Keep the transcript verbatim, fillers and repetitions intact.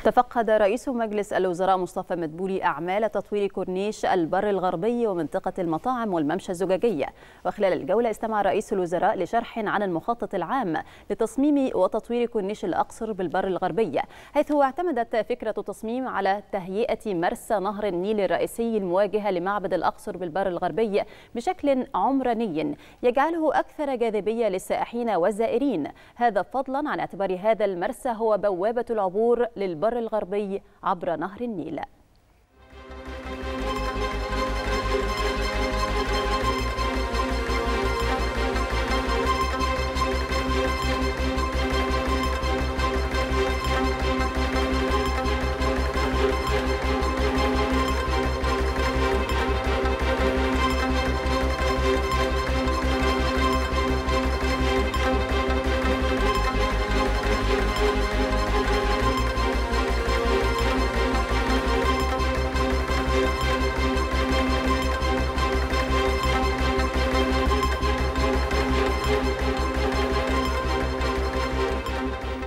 تفقد رئيس مجلس الوزراء مصطفى مدبولي أعمال تطوير كورنيش البر الغربي ومنطقة المطاعم والممشى الزجاجية. وخلال الجولة استمع رئيس الوزراء لشرح عن المخطط العام لتصميم وتطوير كورنيش الأقصر بالبر الغربي، حيث اعتمدت فكرة التصميم على تهيئة مرسى نهر النيل الرئيسي المواجهة لمعبد الأقصر بالبر الغربي بشكل عمراني يجعله أكثر جاذبية للسائحين والزائرين، هذا فضلا عن اعتبار هذا المرسى هو بوابة العبور للبر الغربي عبر نهر النيل.